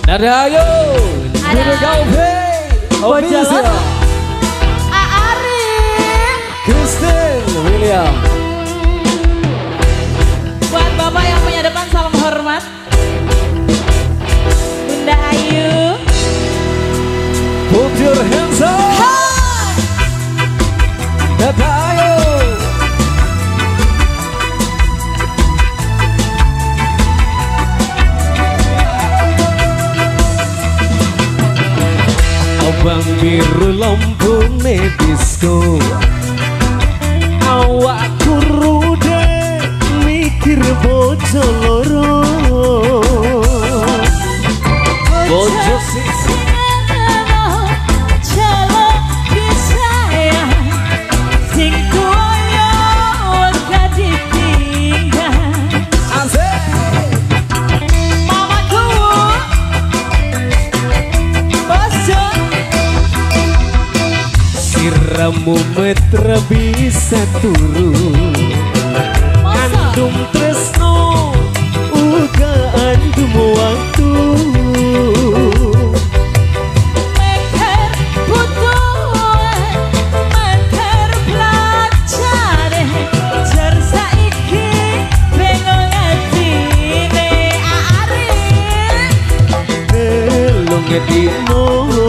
Ada Ayu, ada Gaupe, Onisya, Arif, Kristen, William. Buat bapak yang punya depan salam hormat. Bunda Ayu, Put your hands up. Ada Ayu. Abang biru lampu disco, awakku rude mikir bojo loro, bojo sisi Siramu metra bisa turu, andum tresno uga andum waktu. meker butuhan, meker belajar, jar saiki bingung atine. Arif, Delong edino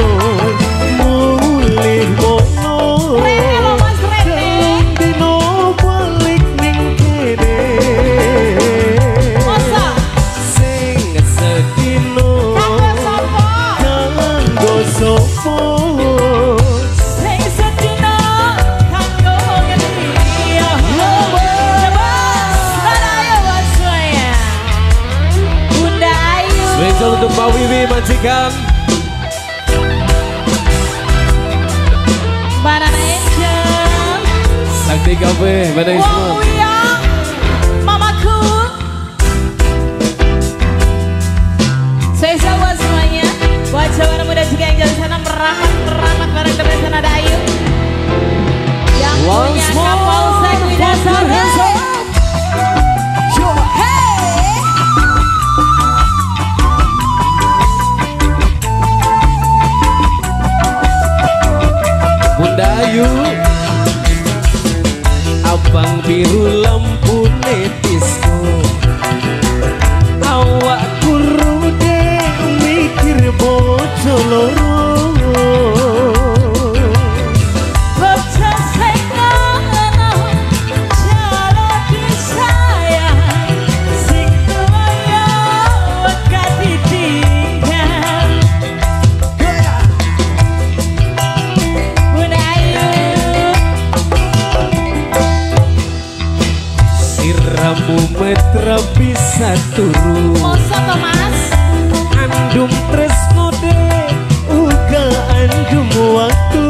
mulih mono, Halo Mas Rene, dino balik ning kene. masa Sing sedino kanggo sopo? kanggo sopo. Sing sedina kanggo ngeliya. Lebas, ayo waswaya. Bunda Ayu, Spesial untuk Pak Wiwi majikan. Banana Angel, Sakti Cafe, Badai semua. Wong Wiyang, mamaku. Spesial buat semuanya, buat jawara muda juga yang jalan sana merapat bareng terus sana ada Ayu. Yang punya Once more, Kapolsek put your Widasari. hands up. Coba. Hey! Bunda Ayu, abang biru lampu disco, awakku rude mikir bojo loro. Bocah sing ngono, jalo disayang, sing tuwa gak ditinggal. Bunda Ayu, Siramu metra bisa turu, moso to Mas? andum tresno de uga andum waktu.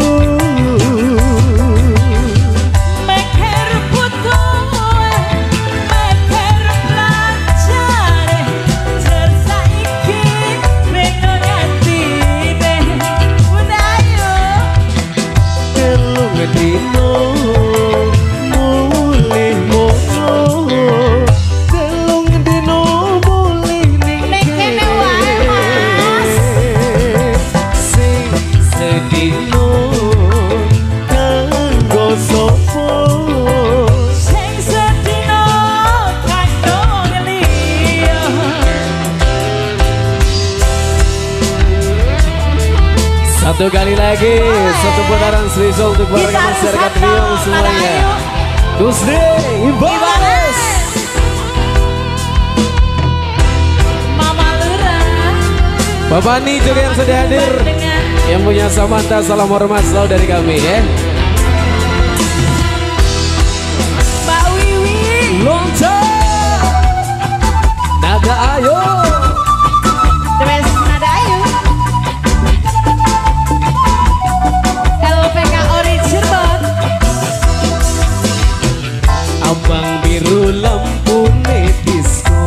Meker butuhan, meker belajar, jar saiki bingung atine. Bunda Ayu, Delong dino mulih mono, delong dino mulih ning ning kene wae Mas. Sing sedino kanggo sopo. Sing sedina kanggo ngeliya. Satu kali lagi, satu putaran spesial untuk warga Gitar masyarakat satu, Riau Nada semuanya. Ayu. Gusde, Ibares. Mama Lurah, Bapak Ni juga yang sudah hadir, dengan yang punya Samantha, salam hormat selalu dari kami ya. Mbak Wiwi, Loncat, Nada Ayu. Dres Nada Ayu, LPK Original, Abang biru lampu disco,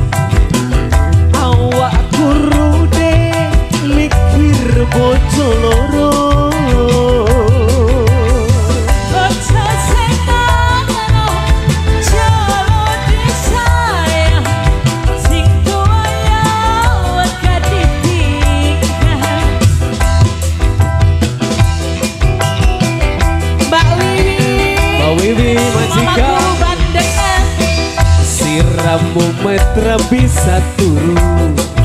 awakku rude mikir bojo loro. Tra bisa turu